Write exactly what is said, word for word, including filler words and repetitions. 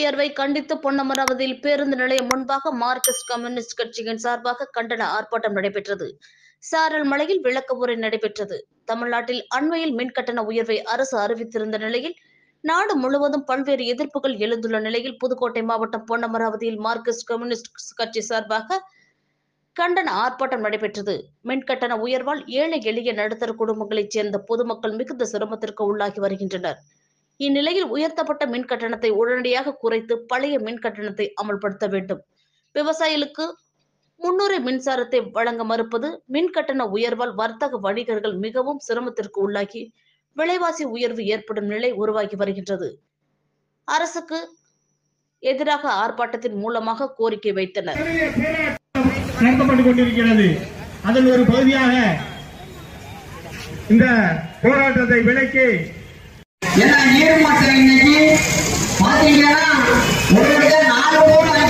உயர்வை கண்டித்து பொன்னமராவதியில் பேருந்து நிலையம் முன்பாக மார்க்சிஸ்ட் கம்யூனிஸ்ட் கட்சியின் சார்பாக கண்டன ஆர்ப்பாட்டம் நடைபெற்றது. சாரல் மலையில் விளக்க உரை நடைபெற்றது. தமிழ்நாட்டில் அண்மையில் மின்கட்டண உயர்வை அரசு அறிவித்திருந்த நிலையில் நாடு முழுவதும் பல்வேறு எதிர்ப்புகள் எழுந்துள்ள நிலையில் புதுக்கோட்டை மாவட்டம் பொன்னமராவதியில் மார்க்சிஸ்ட் கம்யூனிஸ்ட் கட்சி சார்பாக கண்டன ஆர்ப்பாட்டம் நடைபெற்றது. மின்கட்டண உயர்வால் ஏழை எளிய நடுத்தர குடும்பங்களைச் சேர்ந்த பொதுமக்கள் மிகுந்த சிரமத்திற்கு உள்ளாகி வருகின்றனர். இந்நிலையில் உயர்த்தப்பட்ட மின் கட்டணத்தை உடனடியாக குறைத்து பழைய மின் கட்டணத்தை அமல்படுத்த வேண்டும். விவசாயிகளுக்கு முன்னூறு மின்சாரத்தை வழங்க மறுப்பது, மின் கட்டண உயர்வால் வர்த்தக வணிகர்கள் மிகவும் சிரமத்திற்கு உள்ளாகி விலைவாசி உயர்வு ஏற்படும் நிலை உருவாகி வருகின்றது. அரசுக்கு எதிராக ஆர்ப்பாட்டத்தின் மூலமாக கோரிக்கை வைத்தனர். நடத்தப்பட்டுக் கொண்டிருக்கிறது. அதன் ஒரு பகுதியாக இந்த போராட்டத்தை விலக்கி நீர்மட்டம் இன்னைக்கு பாத்தீங்கன்னா ஒரு நாலு கோடி